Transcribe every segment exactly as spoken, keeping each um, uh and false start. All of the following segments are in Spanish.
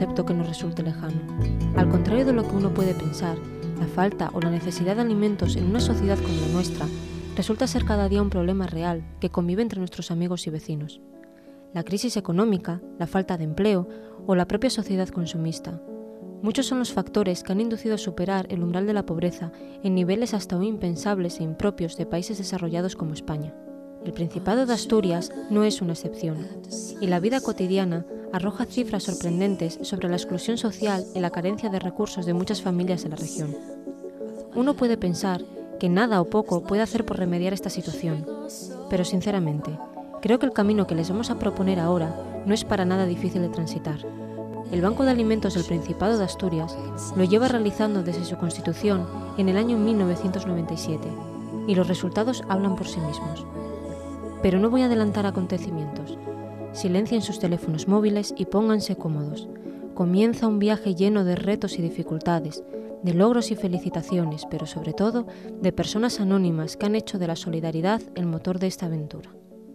concepto que nos resulte lejano. Al contrario de lo que uno puede pensar, la falta o la necesidad de alimentos en una sociedad como la nuestra resulta ser cada día un problema real que convive entre nuestros amigos y vecinos. La crisis económica, la falta de empleo o la propia sociedad consumista. Muchos son los factores que han inducido a superar el umbral de la pobreza en niveles hasta hoy impensables e impropios de países desarrollados como España. El Principado de Asturias no es una excepción, y la vida cotidiana arroja cifras sorprendentes sobre la exclusión social y la carencia de recursos de muchas familias de la región. Uno puede pensar que nada o poco puede hacer por remediar esta situación, pero sinceramente, creo que el camino que les vamos a proponer ahora no es para nada difícil de transitar. El Banco de Alimentos del Principado de Asturias lo lleva realizando desde su constitución en el año mil novecientos noventa y siete, y los resultados hablan por sí mismos. Pero no voy a adelantar acontecimientos. Silencien sus teléfonos móviles y pónganse cómodos. Comienza un viaje lleno de retos y dificultades, de logros y felicitaciones, pero sobre todo de personas anónimas que han hecho de la solidaridad el motor de esta aventura.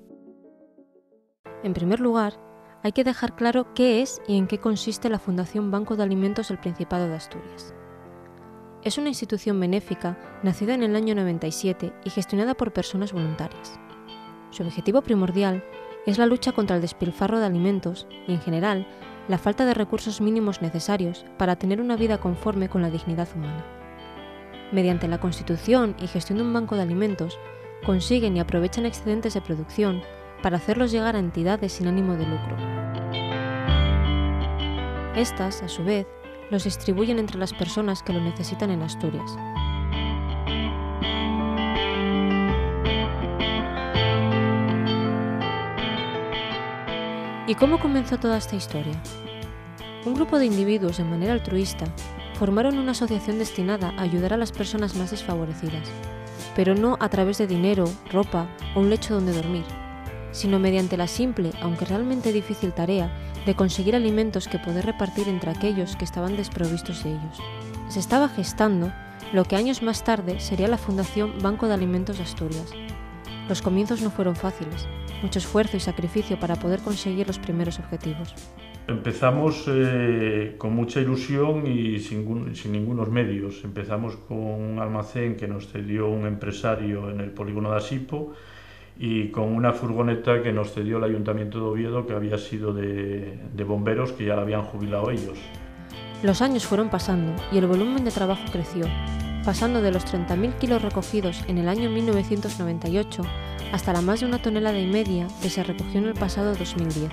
En primer lugar, hay que dejar claro qué es y en qué consiste la Fundación Banco de Alimentos del Principado de Asturias. Es una institución benéfica nacida en el año noventa y siete y gestionada por personas voluntarias. Su objetivo primordial es la lucha contra el despilfarro de alimentos y, en general, la falta de recursos mínimos necesarios para tener una vida conforme con la dignidad humana. Mediante la constitución y gestión de un banco de alimentos, consiguen y aprovechan excedentes de producción para hacerlos llegar a entidades sin ánimo de lucro. Estas, a su vez, los distribuyen entre las personas que lo necesitan en Asturias. ¿Y cómo comenzó toda esta historia? Un grupo de individuos, de manera altruista, formaron una asociación destinada a ayudar a las personas más desfavorecidas, pero no a través de dinero, ropa o un lecho donde dormir, sino mediante la simple, aunque realmente difícil tarea de conseguir alimentos que poder repartir entre aquellos que estaban desprovistos de ellos. Se estaba gestando lo que años más tarde sería la Fundación Banco de Alimentos de Asturias. Los comienzos no fueron fáciles, mucho esfuerzo y sacrificio para poder conseguir los primeros objetivos. Empezamos eh, con mucha ilusión y sin, sin ningunos medios. Empezamos con un almacén que nos cedió un empresario en el polígono de Asipo y con una furgoneta que nos cedió el Ayuntamiento de Oviedo, que había sido de, de bomberos, que ya la habían jubilado ellos. Los años fueron pasando y el volumen de trabajo creció, pasando de los treinta mil kilos recogidos en el año mil novecientos noventa y ocho hasta la más de una tonelada y media que se recogió en el pasado dos mil diez.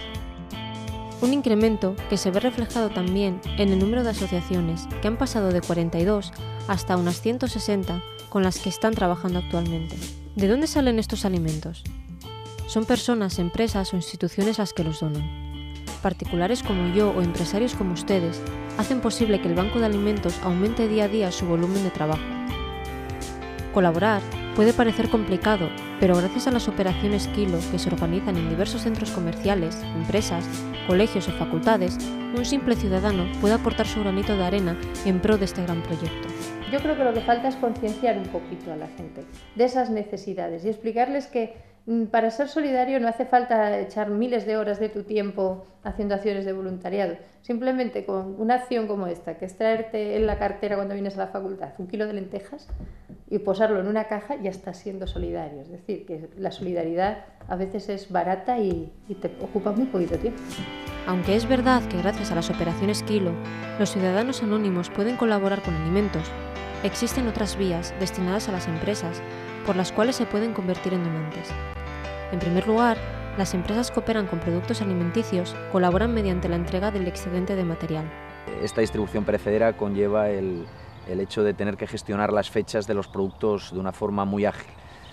Un incremento que se ve reflejado también en el número de asociaciones, que han pasado de cuarenta y dos hasta unas ciento sesenta con las que están trabajando actualmente. ¿De dónde salen estos alimentos? Son personas, empresas o instituciones las que los donan. Particulares como yo o empresarios como ustedes hacen posible que el Banco de Alimentos aumente día a día su volumen de trabajo. Colaborar puede parecer complicado, pero gracias a las operaciones Kilo que se organizan en diversos centros comerciales, empresas, colegios o facultades, un simple ciudadano puede aportar su granito de arena en pro de este gran proyecto. Yo creo que lo que falta es concienciar un poquito a la gente de esas necesidades y explicarles que para ser solidario no hace falta echar miles de horas de tu tiempo haciendo acciones de voluntariado. Simplemente con una acción como esta, que es traerte en la cartera cuando vienes a la facultad un kilo de lentejas y posarlo en una caja, ya estás siendo solidario. Es decir, que la solidaridad a veces es barata y, y te ocupa muy poquito tiempo. Aunque es verdad que gracias a las operaciones Kilo, los ciudadanos anónimos pueden colaborar con alimentos, existen otras vías destinadas a las empresas por las cuales se pueden convertir en donantes. En primer lugar, las empresas que operan con productos alimenticios colaboran mediante la entrega del excedente de material. Esta distribución perecedera conlleva el, el hecho de tener que gestionar las fechas de los productos de una forma muy ágil.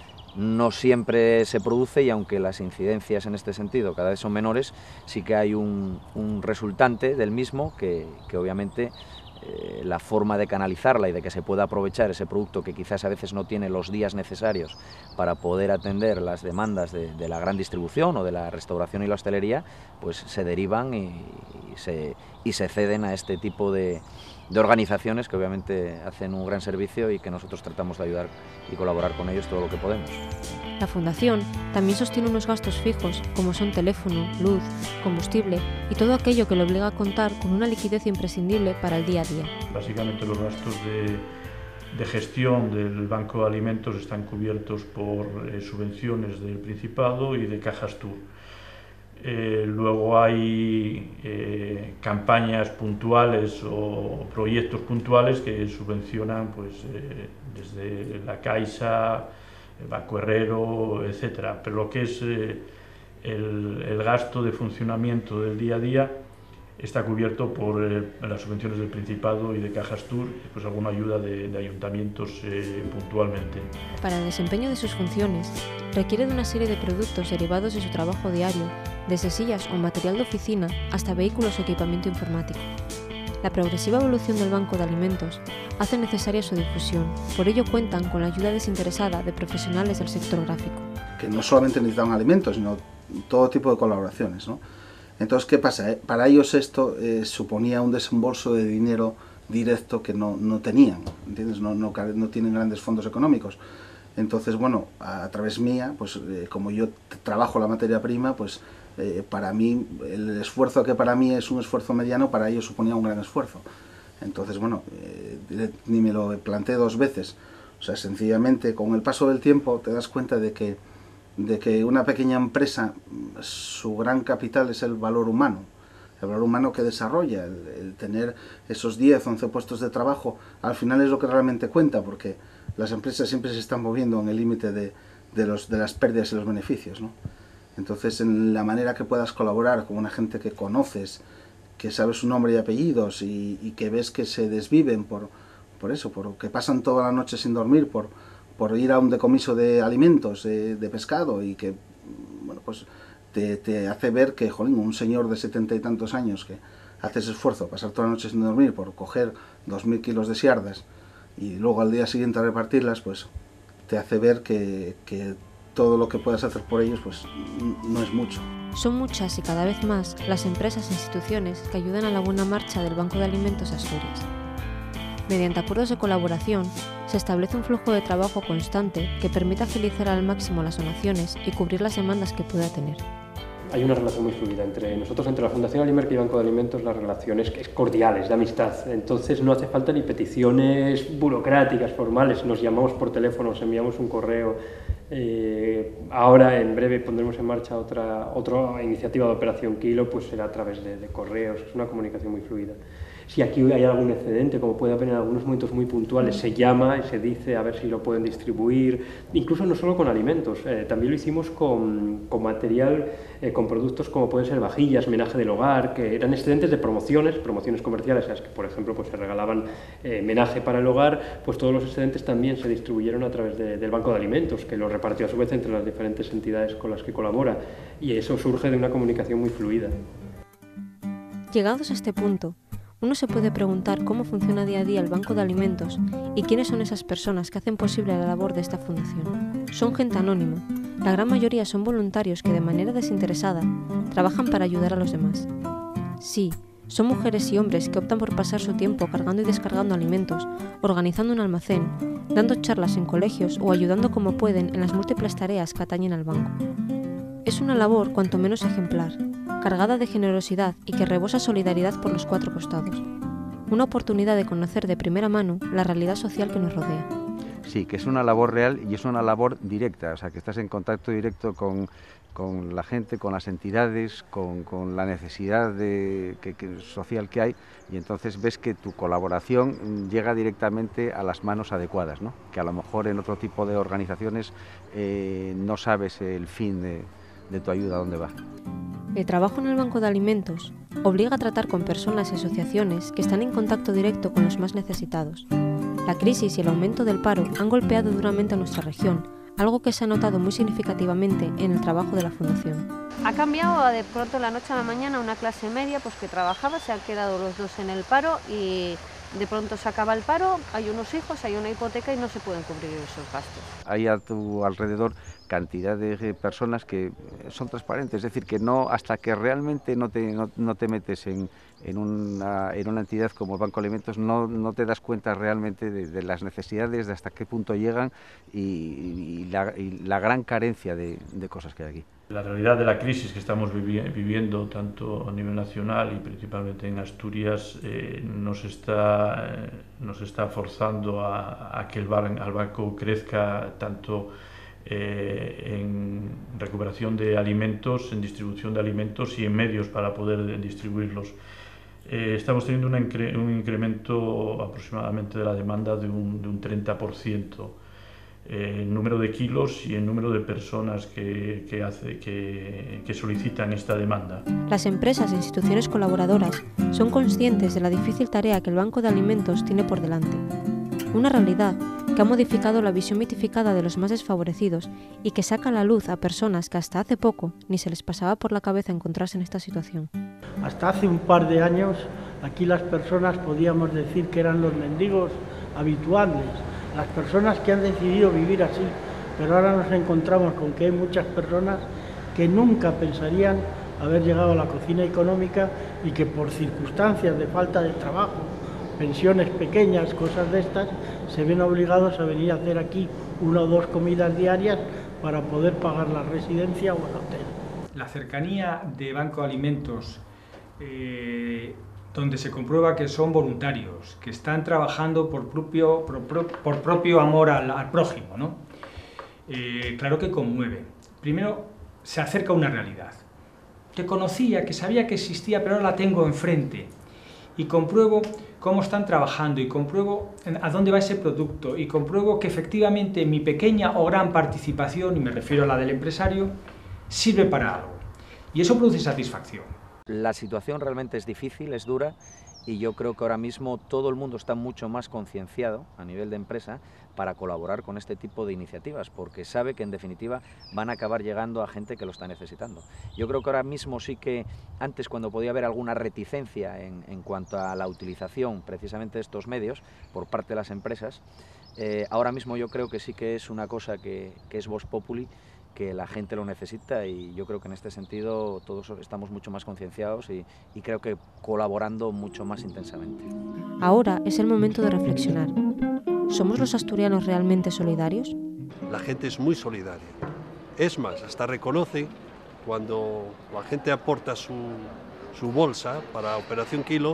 No siempre se produce y aunque las incidencias en este sentido cada vez son menores, sí que hay un, un resultante del mismo que, que obviamente eh, la forma de canalizarla y de que se pueda aprovechar ese producto que quizás a veces no tiene los días necesarios para poder atender las demandas de, de la gran distribución o de la restauración y la hostelería, pues se derivan y, y, se, y se ceden a este tipo de, de organizaciones que obviamente hacen un gran servicio y que nosotros tratamos de ayudar y colaborar con ellos todo lo que podemos. La Fundación también sostiene unos gastos fijos, como son teléfono, luz, combustible y todo aquello que le obliga a contar con una liquidez imprescindible para el día a día. Básicamente los gastos de, de gestión del Banco de Alimentos están cubiertos por eh, subvenciones del Principado y de Cajas Tour. Eh, luego hay eh, campañas puntuales o proyectos puntuales que subvencionan pues, eh, desde la Caixa, el Banco Herrero, etcétera. Pero lo que es eh, el, el gasto de funcionamiento del día a día está cubierto por eh, las subvenciones del Principado y de Cajas Tour y pues alguna ayuda de, de ayuntamientos eh, puntualmente. Para el desempeño de sus funciones, requiere de una serie de productos derivados de su trabajo diario, desde sillas o material de oficina hasta vehículos o equipamiento informático. La progresiva evolución del Banco de Alimentos hace necesaria su difusión, por ello cuentan con la ayuda desinteresada de profesionales del sector gráfico. Que no solamente necesitaban alimentos, sino todo tipo de colaboraciones, ¿no? Entonces, ¿qué pasa? Para ellos esto eh, suponía un desembolso de dinero directo que no, no tenían, ¿entiendes? No, no, no tienen grandes fondos económicos. Entonces, bueno, a, a través mía, pues eh, como yo trabajo la materia prima, pues eh, para mí, el esfuerzo que para mí es un esfuerzo mediano, para ellos suponía un gran esfuerzo. Entonces, bueno, eh, ni me lo planteé dos veces. O sea, sencillamente, con el paso del tiempo te das cuenta de que, de que una pequeña empresa, su gran capital es el valor humano. El valor humano que desarrolla, el, el tener esos diez, once puestos de trabajo, al final es lo que realmente cuenta, porque las empresas siempre se están moviendo en el límite de, de, los, de las pérdidas y los beneficios, ¿no? Entonces, en la manera que puedas colaborar con una gente que conoces, que sabes su nombre y apellidos y, y que ves que se desviven por, por eso, por que pasan toda la noche sin dormir, por, por ir a un decomiso de alimentos, de, de pescado, y que, bueno, pues te, te hace ver que, jolín, un señor de setenta y tantos años que hace ese esfuerzo, pasar toda la noche sin dormir por coger dos mil kilos de siardas y luego al día siguiente repartirlas, pues te hace ver que, que todo lo que puedas hacer por ellos pues no es mucho. Son muchas y cada vez más las empresas e instituciones que ayudan a la buena marcha del Banco de Alimentos Asturias. Mediante acuerdos de colaboración, se establece un flujo de trabajo constante que permite agilizar al máximo las donaciones y cubrir las demandas que pueda tener. Hay una relación muy fluida entre nosotros, entre la Fundación Alimerca y Banco de Alimentos, las relaciones cordiales, de amistad. Entonces no hace falta ni peticiones burocráticas, formales. Nos llamamos por teléfono, nos enviamos un correo. Eh, ahora, en breve, pondremos en marcha otra, otra iniciativa de Operación Kilo, pues será a través de, de correos. Es una comunicación muy fluida. Si aquí hay algún excedente, como puede haber en algunos momentos muy puntuales, se llama y se dice a ver si lo pueden distribuir, incluso no solo con alimentos, eh, también lo hicimos con, con material, eh, con productos como pueden ser vajillas, menaje del hogar, que eran excedentes de promociones, promociones comerciales, las que por ejemplo pues, se regalaban eh, menaje para el hogar, pues todos los excedentes también se distribuyeron a través de, del Banco de Alimentos, que lo repartió a su vez entre las diferentes entidades con las que colabora, y eso surge de una comunicación muy fluida. Llegados a este punto, uno se puede preguntar cómo funciona día a día el Banco de Alimentos y quiénes son esas personas que hacen posible la labor de esta fundación. Son gente anónima, la gran mayoría son voluntarios que de manera desinteresada trabajan para ayudar a los demás. Sí, son mujeres y hombres que optan por pasar su tiempo cargando y descargando alimentos, organizando un almacén, dando charlas en colegios o ayudando como pueden en las múltiples tareas que atañen al banco. Es una labor cuanto menos ejemplar, cargada de generosidad y que rebosa solidaridad por los cuatro costados. Una oportunidad de conocer de primera mano la realidad social que nos rodea. Sí, que es una labor real y es una labor directa, o sea, que estás en contacto directo con, con la gente, con las entidades, con, con la necesidad de, que, que, social que hay, y entonces ves que tu colaboración llega directamente a las manos adecuadas, ¿no? Que a lo mejor en otro tipo de organizaciones eh, no sabes el fin de, de tu ayuda, dónde va. El trabajo en el Banco de Alimentos obliga a tratar con personas y asociaciones que están en contacto directo con los más necesitados. La crisis y el aumento del paro han golpeado duramente a nuestra región, algo que se ha notado muy significativamente en el trabajo de la Fundación. Ha cambiado de pronto la noche a la mañana una clase media pues que trabajaba, se han quedado los dos en el paro y, de pronto se acaba el paro, hay unos hijos, hay una hipoteca y no se pueden cubrir esos gastos. Hay a tu alrededor cantidad de personas que son transparentes, es decir, que no hasta que realmente no te, no, no te metes en, en, una, en una entidad como el Banco de Alimentos, no, no te das cuenta realmente de, de las necesidades, de hasta qué punto llegan y, y, la, y la gran carencia de, de cosas que hay aquí. La realidad de la crisis que estamos vivi viviendo tanto a nivel nacional y principalmente en Asturias eh, nos, está, eh, nos está forzando a, a que el, bar, el banco crezca tanto eh, en recuperación de alimentos, en distribución de alimentos y en medios para poder distribuirlos. Eh, estamos teniendo una incre un incremento aproximadamente de la demanda de un, de un treinta por ciento. Eh, en número de kilos y en número de personas que, que, hace, que, que solicitan esta demanda. Las empresas e instituciones colaboradoras son conscientes de la difícil tarea que el Banco de Alimentos tiene por delante. Una realidad que ha modificado la visión mitificada de los más desfavorecidos y que saca a la luz a personas que hasta hace poco ni se les pasaba por la cabeza encontrarse en esta situación. Hasta hace un par de años aquí las personas podíamos decir que eran los mendigos habituales, las personas que han decidido vivir así, pero ahora nos encontramos con que hay muchas personas que nunca pensarían haber llegado a la cocina económica y que por circunstancias de falta de trabajo, pensiones pequeñas, cosas de estas, se ven obligados a venir a hacer aquí una o dos comidas diarias para poder pagar la residencia o el hotel. La cercanía de Banco de Alimentos, eh, donde se comprueba que son voluntarios, que están trabajando por propio, por, por propio amor al, al prójimo, ¿no? Eh, claro que conmueve. Primero, se acerca a una realidad. Que conocía, que sabía que existía, pero ahora la tengo enfrente. Y compruebo cómo están trabajando, y compruebo a dónde va ese producto, y compruebo que efectivamente mi pequeña o gran participación, y me refiero a la del empresario, sirve para algo. Y eso produce satisfacción. La situación realmente es difícil, es dura, y yo creo que ahora mismo todo el mundo está mucho más concienciado a nivel de empresa para colaborar con este tipo de iniciativas, porque sabe que en definitiva van a acabar llegando a gente que lo está necesitando. Yo creo que ahora mismo sí que antes, cuando podía haber alguna reticencia en, en cuanto a la utilización precisamente de estos medios por parte de las empresas, eh, ahora mismo yo creo que sí que es una cosa que, que es vox populi, que la gente lo necesita, y yo creo que en este sentido todos estamos mucho más concienciados y, y creo que colaborando mucho más intensamente. Ahora es el momento de reflexionar. ¿Somos los asturianos realmente solidarios? La gente es muy solidaria. Es más, hasta reconoce cuando la gente aporta su, su bolsa para Operación Kilo,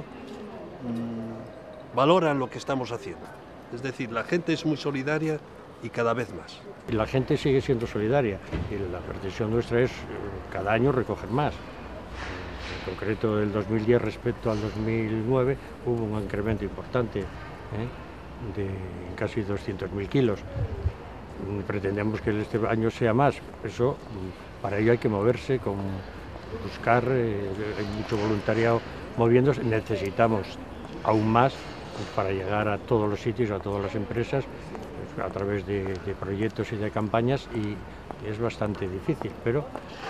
mmm, valoran lo que estamos haciendo. Es decir, la gente es muy solidaria y cada vez más. La gente sigue siendo solidaria y la pretensión nuestra es cada año recoger más. En concreto, el dos mil diez respecto al dos mil nueve hubo un incremento importante, ¿eh? de casi doscientos mil kilos. Pretendemos que este año sea más. Eso, para ello hay que moverse, con buscar, eh, hay mucho voluntariado moviéndose. Necesitamos aún más para llegar a todos los sitios, a todas las empresas, a través de, de proyectos y de campañas, y es bastante difícil, pero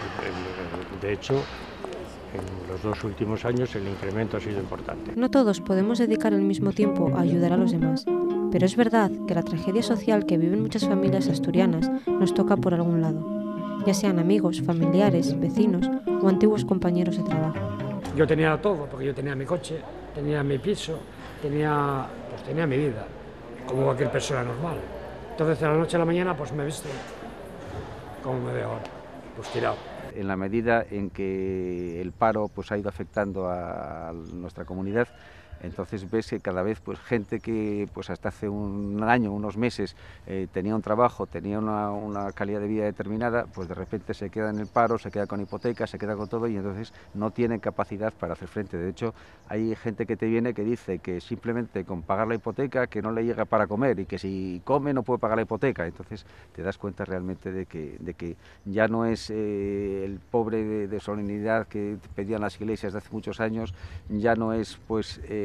de hecho en los dos últimos años el incremento ha sido importante. No todos podemos dedicar el mismo tiempo a ayudar a los demás, pero es verdad que la tragedia social que viven muchas familias asturianas nos toca por algún lado, ya sean amigos, familiares, vecinos o antiguos compañeros de trabajo. Yo tenía todo, porque yo tenía mi coche, tenía mi piso, tenía, pues tenía mi vida, como cualquier persona normal. Entonces, de la noche a la mañana, pues me he visto como me veo ahora, pues tirado. En la medida en que el paro pues, ha ido afectando a nuestra comunidad, entonces ves que cada vez pues, gente que pues, hasta hace un año, unos meses, eh, tenía un trabajo, tenía una, una calidad de vida determinada, pues de repente se queda en el paro, se queda con hipoteca, se queda con todo, y entonces no tienen capacidad para hacer frente. De hecho, hay gente que te viene que dice que simplemente con pagar la hipoteca, que no le llega para comer, y que si come no puede pagar la hipoteca. Entonces te das cuenta realmente de que, de que ya no es eh, el pobre de, de solemnidad que pedían las iglesias de hace muchos años, ya no es pues eh,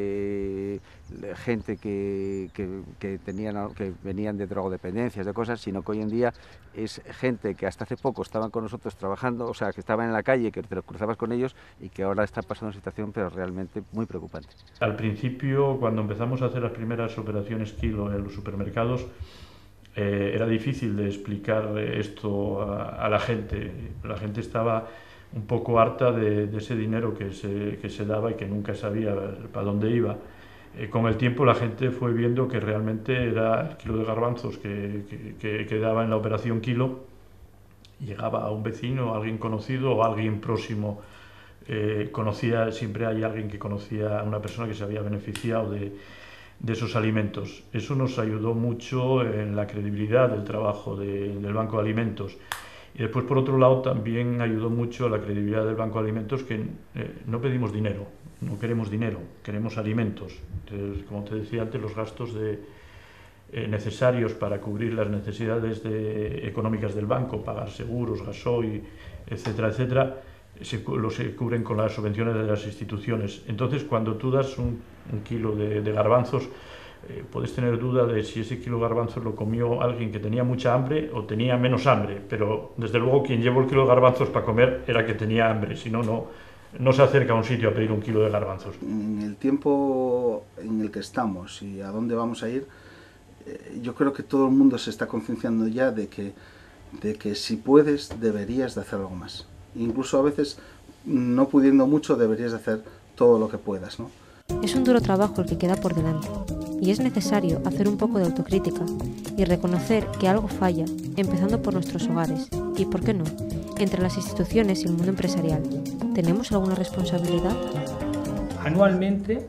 eh, gente que, que, que, tenían, que venían de drogodependencias, de cosas, sino que hoy en día es gente que hasta hace poco estaban con nosotros trabajando, o sea, que estaban en la calle, que te los cruzabas con ellos y que ahora está pasando una situación pero realmente muy preocupante. Al principio, cuando empezamos a hacer las primeras operaciones kilo en los supermercados, eh, era difícil de explicar esto a, a la gente. La gente estaba un poco harta de, de ese dinero que se, que se daba y que nunca sabía para dónde iba. Eh, con el tiempo la gente fue viendo que realmente era el kilo de garbanzos que, que, que, que daba en la operación kilo, llegaba a un vecino, a alguien conocido o a alguien próximo. Eh, conocía, siempre hay alguien que conocía a una persona que se había beneficiado de, de esos alimentos. Eso nos ayudó mucho en la credibilidad del trabajo de, del Banco de Alimentos. Y después, por otro lado, también ayudó mucho a la credibilidad del Banco de Alimentos que eh, no pedimos dinero, no queremos dinero, queremos alimentos. Entonces, como te decía antes, los gastos de, eh, necesarios para cubrir las necesidades de, económicas del banco, pagar seguros, gasoil, etcétera, etcétera, se, los se cubren con las subvenciones de las instituciones. Entonces, cuando tú das un, un kilo de, de garbanzos, Eh, puedes tener duda de si ese kilo de garbanzos lo comió alguien que tenía mucha hambre o tenía menos hambre, pero desde luego quien llevó el kilo de garbanzos para comer era que tenía hambre, si no, no, no se acerca a un sitio a pedir un kilo de garbanzos. En el tiempo en el que estamos y a dónde vamos a ir, eh, yo creo que todo el mundo se está concienciando ya de que, de que si puedes deberías de hacer algo más. Incluso a veces, no pudiendo mucho, deberías de hacer todo lo que puedas, ¿no? Es un duro trabajo el que queda por delante, y es necesario hacer un poco de autocrítica y reconocer que algo falla, empezando por nuestros hogares y, ¿por qué no?, entre las instituciones y el mundo empresarial. ¿Tenemos alguna responsabilidad? Anualmente,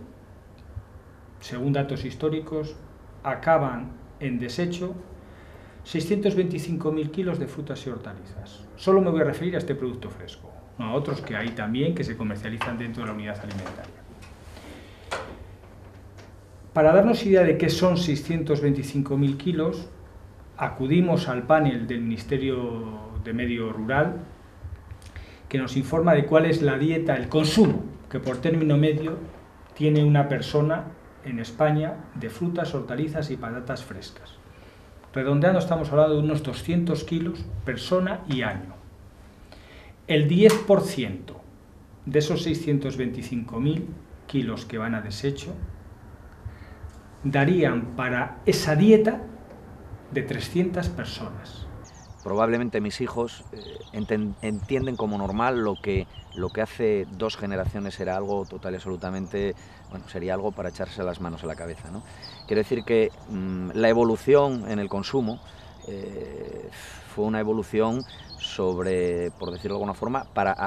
según datos históricos, acaban en desecho seiscientos veinticinco mil kilos de frutas y hortalizas. Solo me voy a referir a este producto fresco, no a otros que hay también que se comercializan dentro de la unidad alimentaria. Para darnos idea de qué son seiscientos veinticinco mil kilos, acudimos al panel del Ministerio de Medio Rural, que nos informa de cuál es la dieta, el consumo que por término medio tiene una persona en España de frutas, hortalizas y patatas frescas. Redondeando, estamos hablando de unos doscientos kilos persona y año. El diez por ciento de esos seiscientos veinticinco mil kilos que van a desecho darían para esa dieta de trescientas personas. Probablemente mis hijos eh, entienden como normal lo que, lo que hace dos generaciones era algo total y absolutamente, bueno, sería algo para echarse las manos a la cabeza, ¿no? Quiero decir que mmm, la evolución en el consumo eh, fue una evolución sobre, por decirlo de alguna forma, para, a,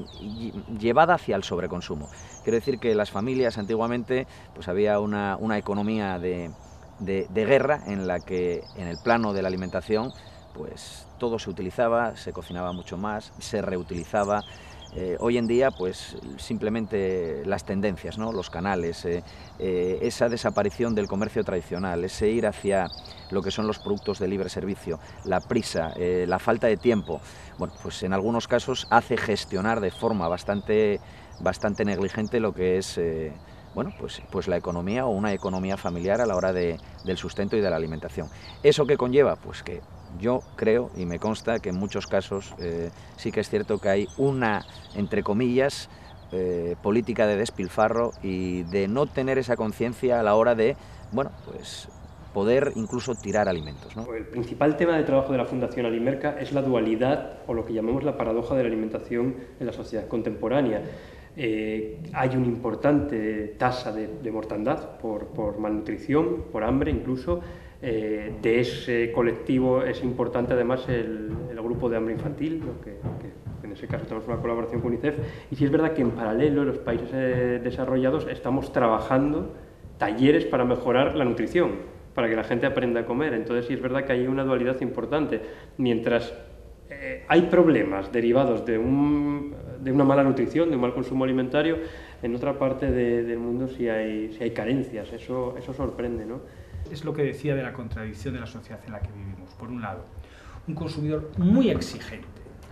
llevada hacia el sobreconsumo. Quiero decir que las familias antiguamente pues había una, una economía de, de, de guerra en la que en el plano de la alimentación pues todo se utilizaba, se cocinaba mucho más, se reutilizaba. Eh, hoy en día, pues simplemente las tendencias, ¿no?, los canales, eh, eh, esa desaparición del comercio tradicional, ese ir hacia lo que son los productos de libre servicio, la prisa, eh, la falta de tiempo, bueno, pues en algunos casos hace gestionar de forma bastante, bastante negligente lo que es eh, bueno, pues, pues la economía o una economía familiar a la hora de, del sustento y de la alimentación. ¿Eso qué conlleva? Pues que yo creo y me consta que en muchos casos eh, sí que es cierto que hay una, entre comillas, eh, política de despilfarro y de no tener esa conciencia a la hora de, bueno, pues poder incluso tirar alimentos, ¿no? El principal tema de trabajo de la Fundación Alimerca es la dualidad o lo que llamamos la paradoja de la alimentación en la sociedad contemporánea. Eh, hay una importante tasa de, de mortandad por, por malnutrición, por hambre incluso. Eh, de ese colectivo es importante además el, el grupo de hambre infantil, ¿no?, que, que en ese caso tenemos una colaboración con UNICEF, y sí es verdad que en paralelo en los países eh, desarrollados estamos trabajando talleres para mejorar la nutrición, para que la gente aprenda a comer. Entonces sí es verdad que hay una dualidad importante. Mientras eh, hay problemas derivados de, un, de una mala nutrición, de un mal consumo alimentario, en otra parte de, del mundo sí hay, sí hay carencias. Eso, eso sorprende, ¿no? Es lo que decía de la contradicción de la sociedad en la que vivimos. Por un lado, un consumidor muy exigente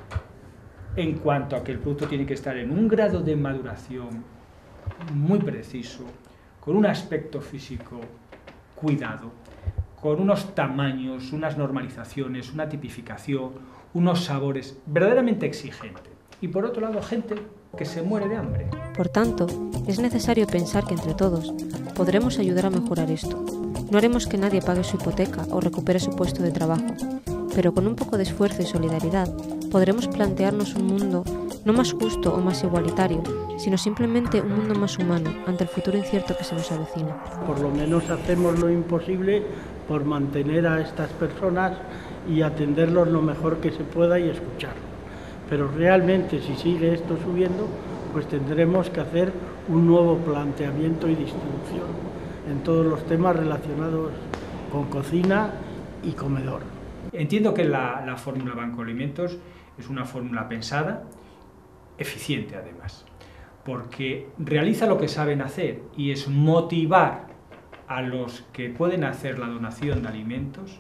en cuanto a que el producto tiene que estar en un grado de maduración muy preciso, con un aspecto físico cuidado, con unos tamaños, unas normalizaciones, una tipificación, unos sabores verdaderamente exigentes. Y por otro lado, gente que se muere de hambre. Por tanto, es necesario pensar que entre todos podremos ayudar a mejorar esto. No haremos que nadie pague su hipoteca o recupere su puesto de trabajo, pero con un poco de esfuerzo y solidaridad podremos plantearnos un mundo no más justo o más igualitario, sino simplemente un mundo más humano ante el futuro incierto que se nos avecina. Por lo menos hacemos lo imposible por mantener a estas personas y atenderlos lo mejor que se pueda y escucharlos. Pero realmente si sigue esto subiendo, pues tendremos que hacer un nuevo planteamiento y distribución en todos los temas relacionados con cocina y comedor. Entiendo que la, la fórmula Banco Alimentos es una fórmula pensada, eficiente además, porque realiza lo que saben hacer y es motivar a los que pueden hacer la donación de alimentos,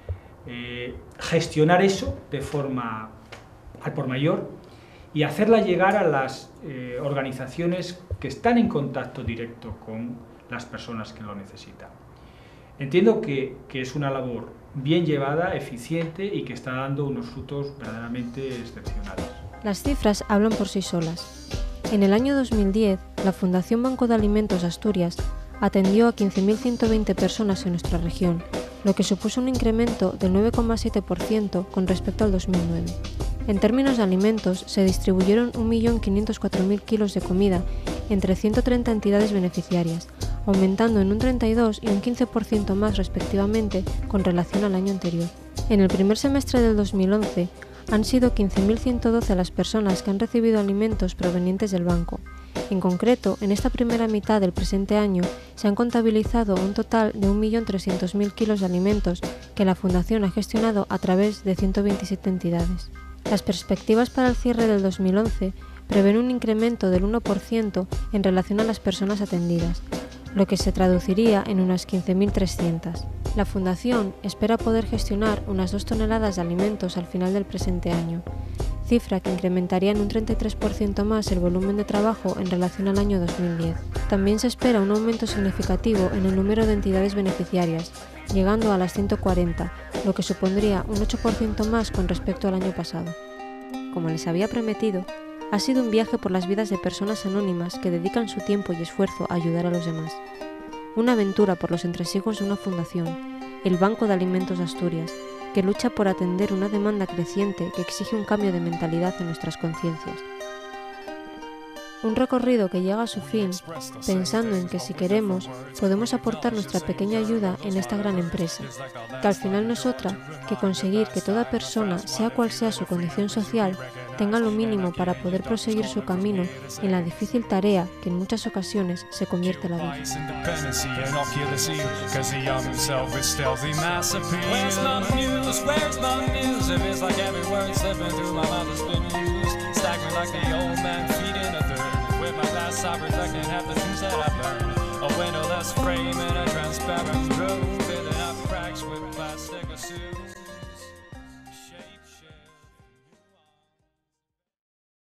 eh, gestionar eso de forma al por mayor y hacerla llegar a las eh, organizaciones que están en contacto directo con las personas que lo necesitan. Entiendo que, que es una labor bien llevada, eficiente y que está dando unos frutos verdaderamente excepcionales. Las cifras hablan por sí solas. En el año dos mil diez, la Fundación Banco de Alimentos Asturias atendió a quince mil ciento veinte personas en nuestra región, lo que supuso un incremento del nueve coma siete por ciento con respecto al dos mil nueve. En términos de alimentos, se distribuyeron un millón quinientos cuatro mil kilos de comida entre ciento treinta entidades beneficiarias, aumentando en un treinta y dos y un quince por ciento más respectivamente con relación al año anterior. En el primer semestre del dos mil once, han sido quince mil ciento doce las personas que han recibido alimentos provenientes del banco. En concreto, en esta primera mitad del presente año se han contabilizado un total de un millón trescientos mil kilos de alimentos que la Fundación ha gestionado a través de ciento veintisiete entidades. Las perspectivas para el cierre del dos mil once prevén un incremento del uno por ciento en relación a las personas atendidas, lo que se traduciría en unas quince mil trescientas. La Fundación espera poder gestionar unas dos toneladas de alimentos al final del presente año, cifra que incrementaría en un treinta y tres por ciento más el volumen de trabajo en relación al año dos mil diez. También se espera un aumento significativo en el número de entidades beneficiarias, llegando a las ciento cuarenta, lo que supondría un ocho por ciento más con respecto al año pasado. Como les había prometido, ha sido un viaje por las vidas de personas anónimas que dedican su tiempo y esfuerzo a ayudar a los demás. Una aventura por los entresijos de una fundación, el Banco de Alimentos de Asturias, que lucha por atender una demanda creciente que exige un cambio de mentalidad en nuestras conciencias. Un recorrido que llega a su fin pensando en que si queremos podemos aportar nuestra pequeña ayuda en esta gran empresa, que al final no es otra que conseguir que toda persona, sea cual sea su condición social, tenga lo mínimo para poder proseguir su camino en la difícil tarea que en muchas ocasiones se convierte en la vida. I reflecting half the things that I've learned. A windowless frame in a transparent room, filling up cracks with plastic assumes.